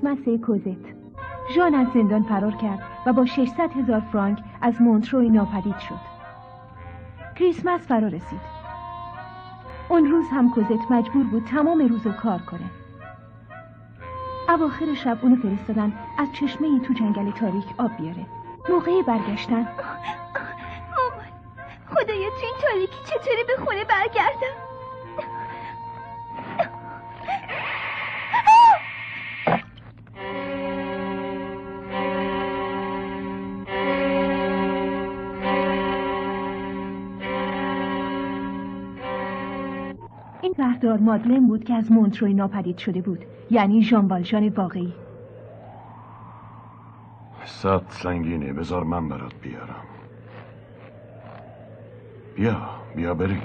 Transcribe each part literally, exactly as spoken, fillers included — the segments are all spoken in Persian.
کریسمس کوزت. ژان از زندان فرار کرد و با ششصد هزار فرانک از مونتروی ناپدید شد. کریسمس فرا رسید. اون روز هم کوزت مجبور بود تمام روزو کار کنه. اواخر شب اونو فرستادن از چشمه‌ای تو جنگل تاریک آب بیاره. موقع برگشتن مامان، خدایا تو این تاریکی چطوری به خونه برگردم؟ این شهردار مادلن بود که از مونتروی ناپدید شده بود، یعنی ژان والژان واقعی. صد سنگینه، بذار من برات بیارم. بیا بیا بریم.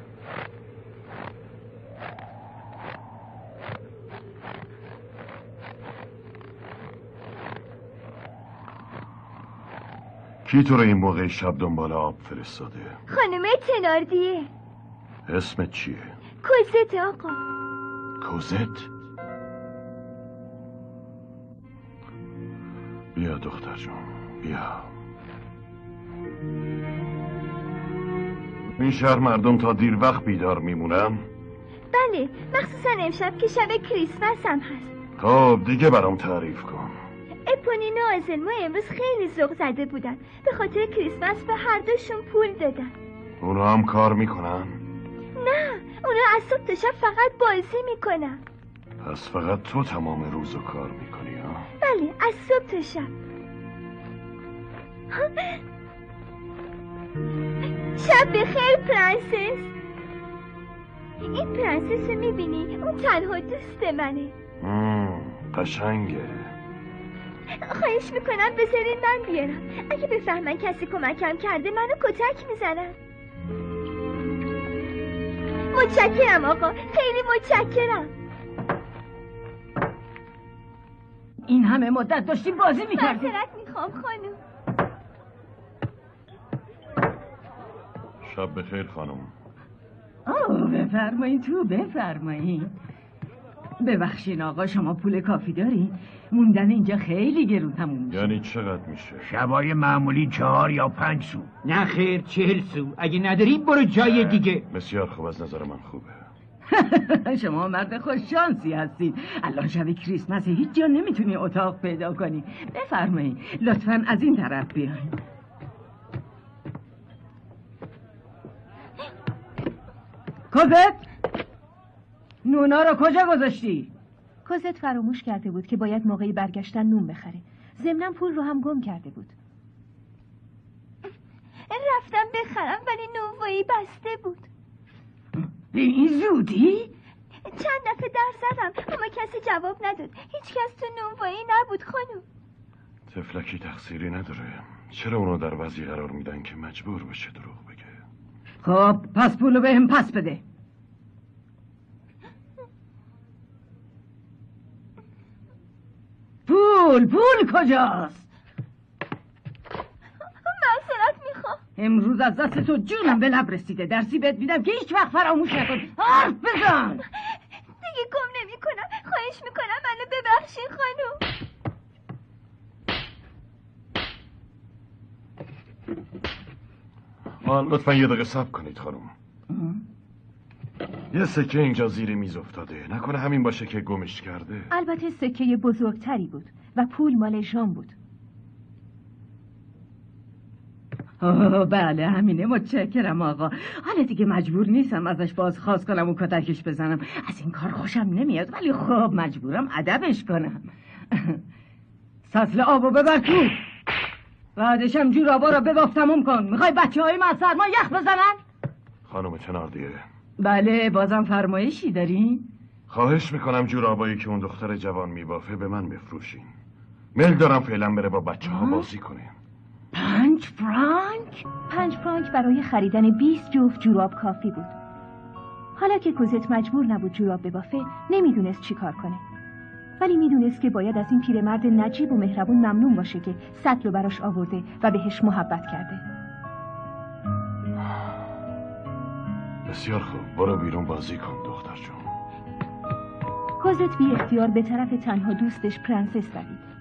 کی تو رو این موقع شب دنبال آب فرستاده؟ خانم تناردیه. اسمت چیه؟ کوزت آقا. کوزت؟ بیا دختر جون، بیا. این شهر مردم تا دیر وقت بیدار میمونن؟ بله، مخصوصا امشب که شب کریسمس هم هست. خب دیگه برام تعریف کن. اپونینو و آزلما امروز خیلی ذوق زده بودن، به خاطر کریسمس به هر دوشون پول دادن. اونا هم کار میکنن؟ نه، اونا از صبح تا شب فقط بازی میکنن. پس فقط تو تمام روزو کار میکنی ها؟ بله، از صبح تا شب. شب بخیر پرنسس. این پرنسس رو میبینی؟ اون تنها دوست منه. مم، قشنگه. خواهش میکنم بذارین من بیارم. اگه بفهمن کسی کمکم کرده منو کتک میزنن. متشکرم آقا، خیلی متشکرم. این همه مدت داشتیم بازی میکردیم. معذرت میخوام خانم. شب بخیر خانم. آه بفرمایین تو، بفرمایین. ببخشین آقا، شما پول کافی دارین؟ موندن اینجا خیلی گرون تموم میشه. یعنی چقدر میشه؟ شبای معمولی چهار یا پنج سو. نه خیر، چهل سو. اگه نداری برو جای دیگه. بسیار خوب، از نظر من خوبه. شما مرد خوش شانسی هستید. الان شب کریسمس هیچ جا نمیتونی اتاق پیدا کنی. بفرمایید لطفاً از این طرف بیاین. کوزت، نونا رو کجا گذاشتی؟ کوزت فراموش کرده بود که باید موقعی برگشتن نون بخره. ضمناً پول رو هم گم کرده بود. رفتم بخرم ولی نونوایی بسته بود. این زودی؟ چند دفعه در زدم اما کسی جواب نداد. هیچ کس تو نونوایی نبود خانم. تفلکی تقصیری نداره. چرا اونو در وضعی قرار میدن که مجبور بشه دروغ بگه؟ خب پس پولو به هم پس بده. پول پول کجاست؟ معذرت میخوام. امروز از دست تو جونم به لب رسیده. درسی بهت میدم که هیچ وقت فراموش نکن. حرف بزن. دیگه گم نمی کنم. خواهش میکنم منو ببخشین خانم. آن لطفا یه دقیقه صبر کنید خانم. یه سکه اینجا زیر میز افتاده. نکنه همین باشه که گمش کرده؟ البته سکه بزرگتری بود و پول مال ژان بود. اوه بله همینه، متشکرم آقا. حالا دیگه مجبور نیستم ازش بازخواست کنم و کتکش بزنم. از این کار خوشم نمیاد ولی خب مجبورم ادبش کنم. سطل آبو ببر تو. بعدشم جورابا رو بباف تموم کن. میخوای بچه های من سرما یخ بزنن؟ خانم تناردیه. بله بازم فرمایشی دارین؟ خواهش میکنم جورابایی که اون دختر جوان میبافه به من بفروشین. میل دارم فعلا بره با بچه ها بازی کنه. پنج فرانک؟ پنج فرانک برای خریدن بیست جفت جوراب کافی بود. حالا که کوزت مجبور نبود جوراب ببافه نمیدونست چی کار کنه. ولی میدونست که باید از این پیرمرد نجیب و مهربون ممنون باشه که سطل براش آورده و بهش محبت کرده. بسیار خوب، برو بیرون بازی کن دختر جون. کوزت بی اختیار به طرف تنها دوستش پرنسس دوید.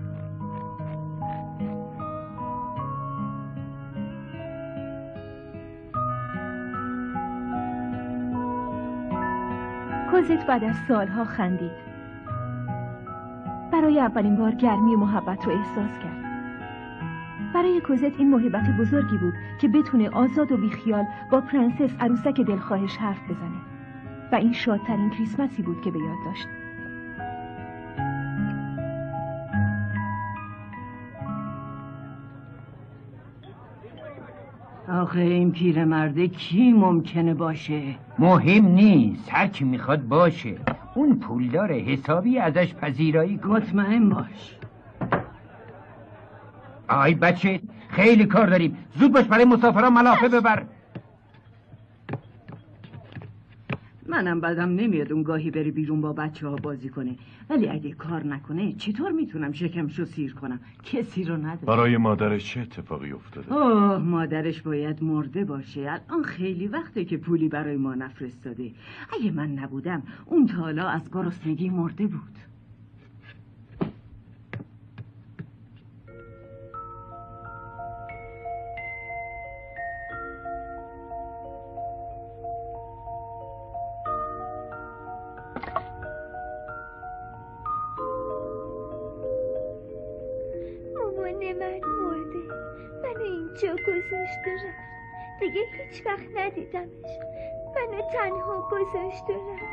کوزت بعد از سالها خندید. برای اولین بار گرمی محبت رو احساس کرد. برای کوزت این موهبت بزرگی بود که بتونه آزاد و بیخیال با پرنسس عروسک دلخواهش حرف بزنه و این شادترین کریسمسی بود که به یاد داشت. آخه این پیرمرده کی ممکنه باشه؟ مهم نیست، هر کی میخواد باشه. اون پولدار حسابی ازش پذیرایی کن. مطمئن باش. آی بچه خیلی کار داریم، زود باش برای مسافران ملافه ببر. منم بدم نمیاد اون گاهی بری بیرون با بچه ها بازی کنه، ولی اگه کار نکنه چطور میتونم شکمشو سیر کنم؟ کسی رو نداره. برای مادرش چه اتفاقی افتاده؟ اوه مادرش باید مرده باشه. الان خیلی وقته که پولی برای ما نفرستاده. اگه من نبودم اون تا حالا از گرسنگی مرده بود. جا گذاشته رفت، دیگه هیچ وقت ندیدمش. منو تنها گذاشته رفت.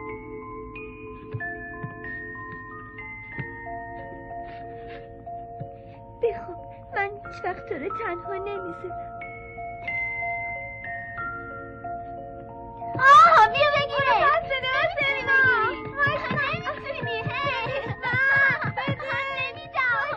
بخواب، من هیچ وقت تو رو تنها نمیذارم. آه بیا بگیره. پس بده من نمیگیری. وایسا نمیتونی. نه بده. من نمیدم.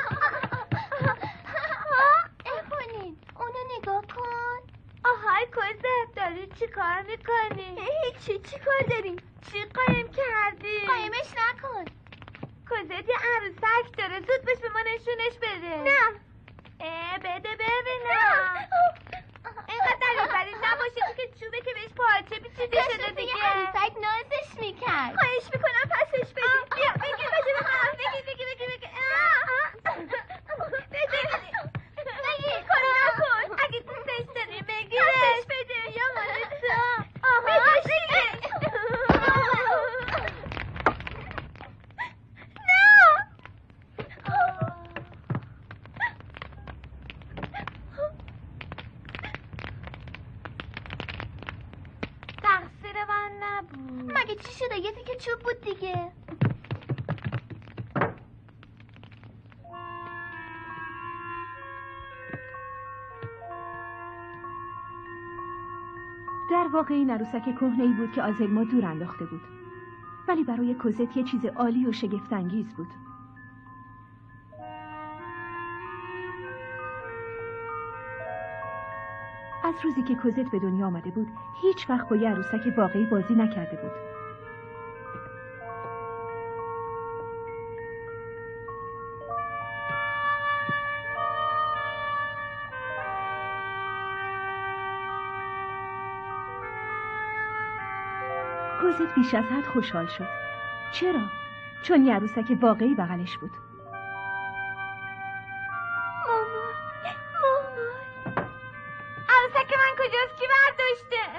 اونو نگاه کن. آهای کوزت داری چی کار میکنی؟ هیچی. چی کار داری؟ چی قایم کردی؟ قایمش نکن. کوزت یه عروسک داره، زود بش به ما نشونش بده. نه اه بده ببینم. اینقدر دریوری نباشه که چوبه که بهش پارچه پیچیده شده دیگه. عروسک نازش میکرد. خواهش میکنم پسش بده. بیا بگیر بشه به من. بگیر بگیر بگیر بگیر. بگیر کنو نکن. اگه دوستش داری بگیرش بده. یا مال تو. آها بگیر. تقصیر من نبود. مگه چی شده؟ یه تیکه چوب بود دیگه. در واقع این عروسک کهنه‌ای بود که آزلما دور انداخته بود، ولی برای کوزت یه چیز عالی و شگفت‌انگیز بود. از روزی که کوزت به دنیا آمده بود هیچ وقت با یه عروسک واقعی بازی نکرده بود. کوزت بیش از حد خوشحال شد. چرا؟ چون یه عروسک واقعی بغلش بود. مامان مامان عروسک من کجاست؟ کی برداشته؟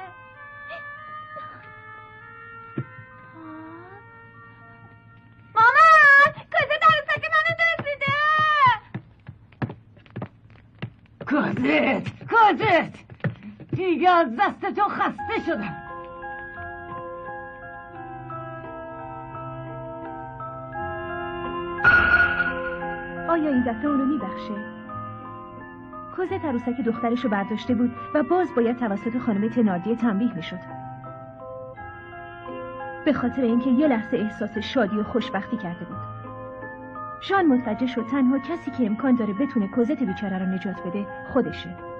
مامان کوزت عروسک منو دزدیده. کوزت کوزت دیگه از دست تو خسته شدم. آیا این دفعه اونو میبخشه؟ کوزت عروسک دخترش رو برداشته بود و باز باید توسط خانم تناردی تنبیه میشد. به خاطر اینکه یه لحظه احساس شادی و خوشبختی کرده بود. ژان متوجه شد تنها کسی که امکان داره بتونه کوزت بیچاره رو نجات بده خودشه.